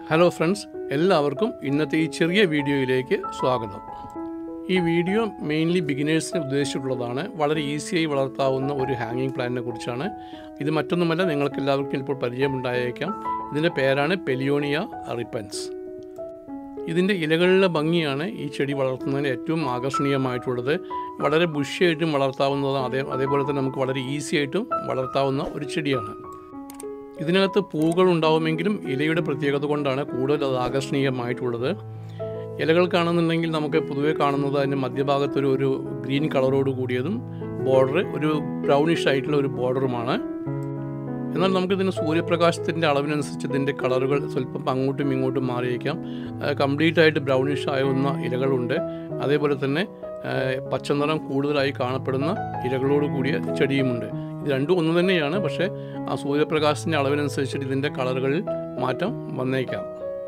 Hello friends, എല്ലാവർക്കും ഇന്നത്തെ ഈ ചെറിയ വീഡിയോയിലേക്ക് സ്വാഗതം. ഈ വീഡിയോ മെയിൻലി ബിഗിനേഴ്സിനെ ഉദ്ദേശിച്ചിട്ടുള്ളതാണ്. വളരെ ഈസിയായി വളർത്താവുന്ന ഒരു ഹാങ്ങിങ് പ്ലാന്റിനെ കുറിച്ചാണ്. ഇത് മറ്റൊന്നുമല്ല, നിങ്ങൾക്ക് എല്ലാവർക്കും ഇപ്പോൾ പരിചയമുണ്ടായേക്കാം. ഇതിൻ്റെ പേരാണ് പെലിയോണിയ റിപ്പൻസ്. ഇതിൻ്റെ ഇലകളിലെ ഭംഗിയാണ് ഈ ചെടി വളർത്തുന്നതിന് ഏറ്റവും ആകർഷണീയമായിട്ടുള്ളത്. വളരെ ബുഷിയായിട്ടും വളർത്താവുന്നതാണ്, അതേപോലെ തന്നെ നമുക്ക് വളരെ ഈസി ആയിട്ടും വളർത്താവുന്ന ഒരു ചെടിയാണ്. ഇതിനകത്ത് പൂക്കൾ ഉണ്ടാവുമെങ്കിലും ഇലയുടെ പ്രത്യേകത കൊണ്ടാണ് കൂടുതൽ അത് ആകർഷണീയമായിട്ടുള്ളത്. ഇലകൾ കാണുന്നുണ്ടെങ്കിൽ നമുക്ക് പൊതുവെ കാണുന്നത് അതിൻ്റെ മധ്യഭാഗത്തൊരു ഗ്രീൻ കളറോട് കൂടിയതും ബോർഡർ ഒരു ബ്രൗണിഷ് ആയിട്ടുള്ള ഒരു ബോർഡറുമാണ്. എന്നാൽ നമുക്കിതിന് സൂര്യപ്രകാശത്തിൻ്റെ അളവിനനുസരിച്ച് ഇതിൻ്റെ കളറുകൾ സ്വല്പം അങ്ങോട്ടും ഇങ്ങോട്ടും മാറിയേക്കാം. കംപ്ലീറ്റ് ആയിട്ട് ബ്രൗണിഷ് ആവുന്ന ഇലകളുണ്ട്, അതേപോലെ തന്നെ പച്ചനിറം കൂടുതലായി കാണപ്പെടുന്ന ഇലകളോട് കൂടിയ ചെടിയുമുണ്ട്. ഇത് രണ്ടും ഒന്ന് തന്നെയാണ്, പക്ഷേ ആ സൂര്യപ്രകാശത്തിൻ്റെ അളവിനനുസരിച്ചിട്ട് ഇതിൻ്റെ കളറുകളിൽ മാറ്റം വന്നേക്കാം.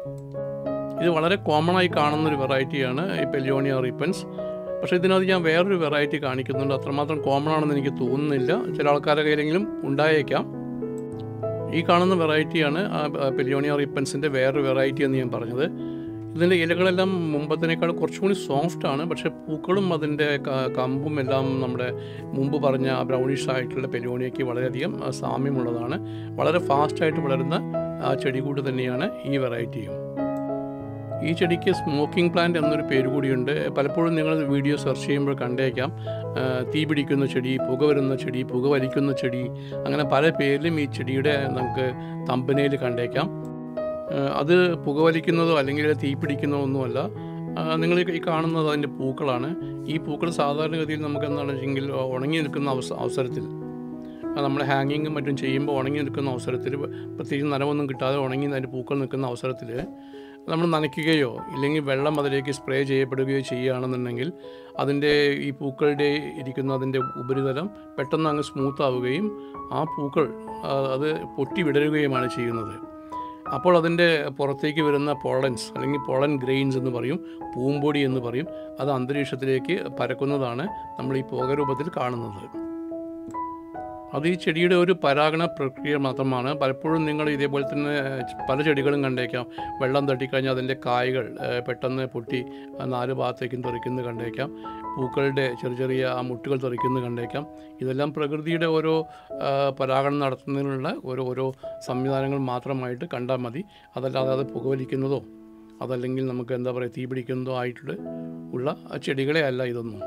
ഇത് വളരെ കോമൺ ആയി കാണുന്നൊരു വെറൈറ്റിയാണ് ഈ പെല്ലിയോണിയ റിപ്പൻസ്. പക്ഷേ ഇതിനകത്ത് ഞാൻ വേറൊരു വെറൈറ്റി കാണിക്കുന്നുണ്ട്. അത്രമാത്രം കോമൺ ആണെന്ന് എനിക്ക് തോന്നുന്നില്ല. ചില ആൾക്കാരുടെ കയ്യിലെങ്കിലും ഉണ്ടായേക്കാം. ഈ കാണുന്ന വെറൈറ്റിയാണ് പെല്ലിയോണിയ റിപ്പൻസിൻ്റെ വേറൊരു വെറൈറ്റി എന്ന് ഞാൻ പറഞ്ഞത്. ഇതിൻ്റെ ഇലകളെല്ലാം മുമ്പത്തിനേക്കാൾ കുറച്ചുകൂടി സോഫ്റ്റാണ്, പക്ഷേ പൂക്കളും അതിൻ്റെ കമ്പും എല്ലാം നമ്മുടെ മുമ്പ് പറഞ്ഞ ബ്രൗണിഷ് ആയിട്ടുള്ള പെല്ലിയോണിയയ്ക്ക് വളരെയധികം സാമ്യമുള്ളതാണ്. വളരെ ഫാസ്റ്റായിട്ട് വളരുന്ന ചെടി കൂടി തന്നെയാണ് ഈ വെറൈറ്റിയും. ഈ ചെടിക്ക് സ്മോക്കിംഗ് പ്ലാന്റ് എന്നൊരു പേര് കൂടിയുണ്ട്. പലപ്പോഴും നിങ്ങൾ വീഡിയോ സെർച്ച് ചെയ്യുമ്പോൾ കണ്ടേക്കാം. തീ പിടിക്കുന്ന ചെടി, പുക വരുന്ന ചെടി, പുക വലിക്കുന്ന ചെടി, അങ്ങനെ പല പേരിലും ഈ ചെടിയുടെ നമുക്ക് തമ്പനയിൽ കണ്ടേക്കാം. അത് പുകവലിക്കുന്നതോ അല്ലെങ്കിൽ തീ പിടിക്കുന്നതോ ഒന്നുമല്ല. നിങ്ങൾ ഈ കാണുന്നത് അതിൻ്റെ പൂക്കളാണ്. ഈ പൂക്കൾ സാധാരണഗതിയിൽ നമുക്ക് എന്താണെന്ന് വെച്ചെങ്കിൽ ഉണങ്ങി നിൽക്കുന്ന അവസരത്തിൽ, നമ്മൾ ഹാങ്ങിങ്ങും മറ്റും ചെയ്യുമ്പോൾ ഉണങ്ങി നിൽക്കുന്ന അവസരത്തിൽ, പ്രത്യേകിച്ച് നനവൊന്നും കിട്ടാതെ ഉണങ്ങി അതിൻ്റെ പൂക്കൾ നിൽക്കുന്ന അവസരത്തിൽ നമ്മൾ നനയ്ക്കുകയോ ഇല്ലെങ്കിൽ വെള്ളം അതിലേക്ക് സ്പ്രേ ചെയ്യപ്പെടുകയോ ചെയ്യുകയാണെന്നുണ്ടെങ്കിൽ അതിൻ്റെ ഈ പൂക്കളുടെ ഇരിക്കുന്ന അതിൻ്റെ ഉപരിതലം പെട്ടെന്ന് അങ്ങ് സ്മൂത്ത് ആവുകയും ആ പൂക്കൾ അത് പൊട്ടി വിടരുകയുമാണ് ചെയ്യുന്നത്. അപ്പോൾ അതിൻ്റെ പുറത്തേക്ക് വരുന്ന പോളൻസ് അല്ലെങ്കിൽ പോളൻ ഗ്രെയിൻസ് എന്ന് പറയും, പൂമ്പൊടി എന്ന് പറയും, അത് അന്തരീക്ഷത്തിലേക്ക് പരക്കുന്നതാണ് നമ്മൾ ഈ പുക രൂപത്തിൽ കാണുന്നത്. അത് ഈ ചെടിയുടെ ഒരു പരാഗണ പ്രക്രിയ മാത്രമാണ്. പലപ്പോഴും നിങ്ങൾ ഇതേപോലെ തന്നെ പല ചെടികളും കണ്ടേക്കാം. വെള്ളം തട്ടിക്കഴിഞ്ഞാൽ അതിൻ്റെ കായകൾ പെട്ടെന്ന് പൊട്ടി 4 ഭാഗത്തേക്കും തെറിക്കുന്നത് കണ്ടേക്കാം. പൂക്കളുടെ ചെറിയ മുട്ടുകൾ തെറിക്കുന്നത് കണ്ടേക്കാം. ഇതെല്ലാം പ്രകൃതിയുടെ ഓരോ പരാഗണം നടത്തുന്നതിനുള്ള ഓരോ സംവിധാനങ്ങൾ മാത്രമായിട്ട് കണ്ടാൽ മതി. അതല്ലാതെ അത് പുകവലിക്കുന്നതോ അതല്ലെങ്കിൽ നമുക്ക് എന്താ പറയുക തീ പിടിക്കുന്നതോ ആയിട്ട് ഉള്ള ചെടികളെ അല്ല ഇതൊന്നും.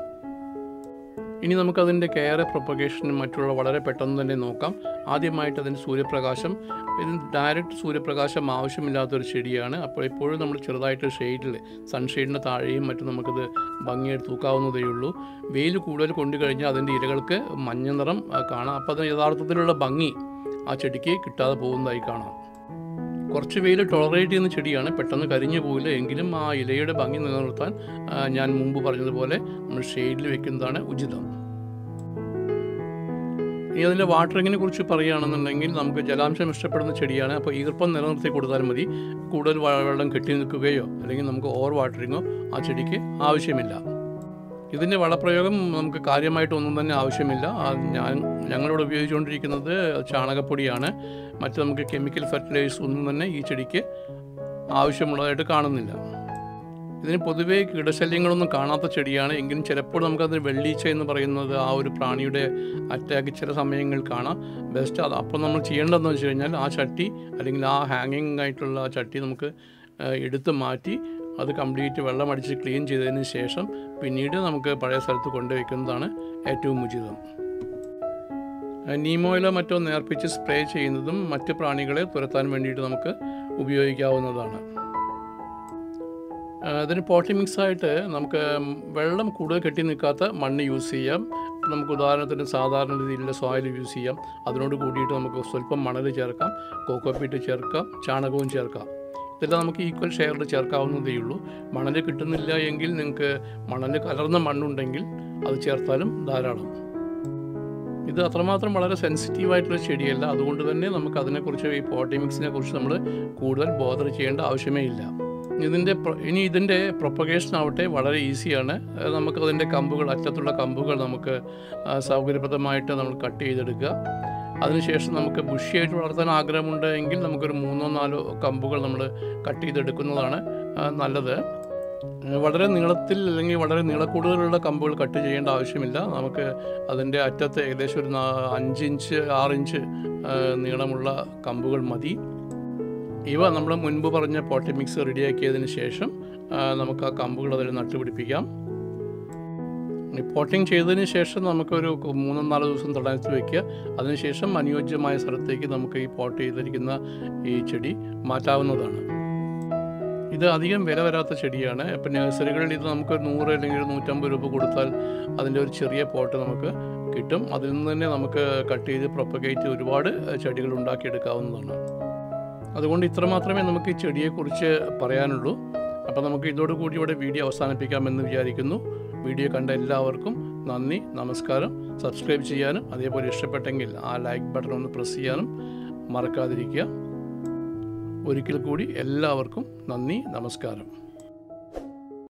ഇനി നമുക്കതിൻ്റെ കെയർ, പ്രൊപ്പഗേഷനും മറ്റുള്ള വളരെ പെട്ടെന്ന് തന്നെ നോക്കാം. ആദ്യമായിട്ട് അതിൻ്റെ സൂര്യപ്രകാശം, ഇതിന് ഡയറക്റ്റ് സൂര്യപ്രകാശം ആവശ്യമില്ലാത്തൊരു ചെടിയാണ്. അപ്പോൾ എപ്പോഴും നമ്മൾ ചെറുതായിട്ട് ഷെയ്ഡിൽ, സൺഷെയ്ഡിൻ്റെ താഴെയും മറ്റും നമുക്കത് ഭംഗിയായിട്ട് തൂക്കാവുന്നതേ ഉള്ളൂ. വെയിൽ കൂടുതൽ കൊണ്ടു കഴിഞ്ഞാൽ അതിൻ്റെ ഇലകൾക്ക് മഞ്ഞ നിറം കാണാം. അപ്പോൾ അത് യഥാർത്ഥത്തിലുള്ള ഭംഗി ആ ചെടിക്ക് കിട്ടാതെ പോകുന്നതായി കാണാം. കുറച്ച് വെയിൽ ടോളറേറ്റ് ചെയ്യുന്ന ചെടിയാണ്, പെട്ടെന്ന് കരിഞ്ഞു പോകില്ല. എങ്കിലും ആ ഇലയുടെ ഭംഗി നിലനിർത്താൻ ഞാൻ മുമ്പ് പറഞ്ഞതുപോലെ നമ്മൾ ഷെയ്ഡിൽ വെക്കുന്നതാണ് ഉചിതം. ഇനി അതിൻ്റെ വാട്ടറിങ്ങിനെ കുറിച്ച് പറയുകയാണെന്നുണ്ടെങ്കിൽ നമുക്ക് ജലാംശം ഇഷ്ടപ്പെടുന്ന ചെടിയാണ്. അപ്പോൾ ഈർപ്പം നിലനിർത്തി കൊടുത്താൽ മതി. കൂടുതൽ വെള്ളം കെട്ടി നിൽക്കുകയോ അല്ലെങ്കിൽ നമുക്ക് ഓവർ വാട്ടറിങ്ങോ ആ ചെടിക്ക് ആവശ്യമില്ല. ഇതിൻ്റെ വളപ്രയോഗം നമുക്ക് കാര്യമായിട്ടൊന്നും തന്നെ ആവശ്യമില്ല. ഞങ്ങളിവിടെ ഉപയോഗിച്ചുകൊണ്ടിരിക്കുന്നത് ചാണകപ്പൊടിയാണ്. മറ്റ് നമുക്ക് കെമിക്കൽ ഫെർട്ടിലൈസേഴ്സ് ഒന്നും തന്നെ ഈ ചെടിക്ക് ആവശ്യമുള്ളതായിട്ട് കാണുന്നില്ല. ഇതിന് പൊതുവേ കീടശല്യങ്ങളൊന്നും കാണാത്ത ചെടിയാണ്. എങ്കിലും ചിലപ്പോൾ നമുക്കതിന് വെള്ളീച്ച എന്ന് പറയുന്നത് ആ ഒരു പ്രാണിയുടെ അറ്റാക്ക് ചില സമയങ്ങളിൽ കാണാം. ബെസ്റ്റ് അത് അപ്പോൾ നമ്മൾ ചെയ്യേണ്ടതെന്ന് വെച്ച് കഴിഞ്ഞാൽ ആ ചട്ടി അല്ലെങ്കിൽ ആ ഹാങ്ങിങ് ആയിട്ടുള്ള ആ ചട്ടി നമുക്ക് എടുത്ത് മാറ്റി അത് കംപ്ലീറ്റ് വെള്ളമടിച്ച് ക്ലീൻ ചെയ്തതിന് ശേഷം പിന്നീട് നമുക്ക് പഴയ സ്ഥലത്ത് കൊണ്ടുവയ്ക്കുന്നതാണ് ഏറ്റവും ഉചിതം. നീമോയിലോ മറ്റോ നേർപ്പിച്ച് സ്പ്രേ ചെയ്യുന്നതും മറ്റ് പ്രാണികളെ തുരത്താൻ വേണ്ടിയിട്ട് നമുക്ക് ഉപയോഗിക്കാവുന്നതാണ്. അതിന് പോട്ടി മിക്സായിട്ട് നമുക്ക് വെള്ളം കൂടുതൽ കെട്ടി നിൽക്കാത്ത മണ്ണ് യൂസ് ചെയ്യാം. നമുക്ക് ഉദാഹരണത്തിന് സാധാരണ രീതിയിലുള്ള സോയിൽ യൂസ് ചെയ്യാം. അതിനോട് കൂടിയിട്ട് നമുക്ക് സ്വല്പം മണൽ ചേർക്കാം, കോക്കോപ്പീറ്റ് ചേർക്കാം, ചാണകവും ചേർക്കാം. ഇതെല്ലാം നമുക്ക് ഈക്വൽ ഷെയറിൽ ചേർക്കാവുന്നതേ ഉള്ളൂ. മണൽ കിട്ടുന്നില്ല എങ്കിൽ നിങ്ങൾക്ക് മണൽ കലർന്ന മണ്ണുണ്ടെങ്കിൽ അത് ചേർത്താലും ധാരാളം. ഇത് അത്രമാത്രം വളരെ സെൻസിറ്റീവായിട്ടുള്ള ചെടിയല്ല. അതുകൊണ്ട് തന്നെ നമുക്ക് അതിനെക്കുറിച്ച്, ഈ പോട്ടി മിക്സിനെ കുറിച്ച് നമ്മൾ കൂടുതൽ ബോധർ ചെയ്യേണ്ട ആവശ്യമേ ഇല്ല. ഇതിൻ്റെ പ്രൊപ്പഗേഷൻ ആവട്ടെ വളരെ ഈസിയാണ്. നമുക്കതിൻ്റെ കമ്പുകൾ, അറ്റത്തുള്ള കമ്പുകൾ നമുക്ക് സൗകര്യപ്രദമായിട്ട് നമ്മൾ കട്ട് ചെയ്തെടുക്കുക. അതിനുശേഷം നമുക്ക് ബുഷിയായിട്ട് വളർത്താൻ ആഗ്രഹമുണ്ട് എങ്കിൽ നമുക്കൊരു 3-4 കമ്പുകൾ നമ്മൾ കട്ട് ചെയ്തെടുക്കുന്നതാണ് നല്ലത്. വളരെ നീളത്തിൽ അല്ലെങ്കിൽ വളരെ നീളക്കൂടുതലുള്ള കമ്പുകൾ കട്ട് ചെയ്യേണ്ട ആവശ്യമില്ല. നമുക്ക് അതിൻ്റെ അറ്റത്ത് ഏകദേശം ഒരു 5 ഇഞ്ച് 6 ഇഞ്ച് നീളമുള്ള കമ്പുകൾ മതി. ഇവ നമ്മൾ മുൻപ് പറഞ്ഞ പോട്ടി മിക്സ് റെഡിയാക്കിയതിന് ശേഷം നമുക്ക് ആ കമ്പുകൾ അതിൽ നട്ടുപിടിപ്പിക്കാം. ഈ പോട്ടിങ് ചെയ്തതിന് ശേഷം നമുക്കൊരു 3-4 ദിവസം തടഞ്ഞു വയ്ക്കുക. അതിനുശേഷം അനുയോജ്യമായ സ്ഥലത്തേക്ക് നമുക്ക് ഈ പോട്ട് ചെയ്തിരിക്കുന്ന ഈ ചെടി മാറ്റാവുന്നതാണ്. ഇത് അധികം വില വരാത്ത ചെടിയാണ്. ഇപ്പം നഴ്സറികളിൽ ഇത് നമുക്ക് 100 അല്ലെങ്കിൽ 150 രൂപ കൊടുത്താൽ അതിൻ്റെ ഒരു ചെറിയ പോട്ട് നമുക്ക് കിട്ടും. അതിൽ നിന്ന് തന്നെ നമുക്ക് കട്ട് ചെയ്ത് പ്രൊപ്പഗേറ്റ് ഒരുപാട് ചെടികൾ ഉണ്ടാക്കിയെടുക്കാവുന്നതാണ്. അതുകൊണ്ട് ഇത്ര മാത്രമേ നമുക്ക് ഈ ചെടിയെക്കുറിച്ച് പറയാനുള്ളൂ. അപ്പോൾ നമുക്ക് ഇതോടുകൂടി ഇവിടെ വീഡിയോ അവസാനിപ്പിക്കാമെന്ന് വിചാരിക്കുന്നു. വീഡിയോ കണ്ട എല്ലാവർക്കും നന്ദി, നമസ്കാരം. സബ്സ്ക്രൈബ് ചെയ്യാനും അതേപോലെ ഇഷ്ടപ്പെട്ടെങ്കിൽ ആ ലൈക്ക് ബട്ടൺ ഒന്ന് പ്രസ് ചെയ്യാനും മറക്കാതിരിക്കുക. ഒരിക്കൽ കൂടി എല്ലാവർക്കും നന്ദി, നമസ്കാരം.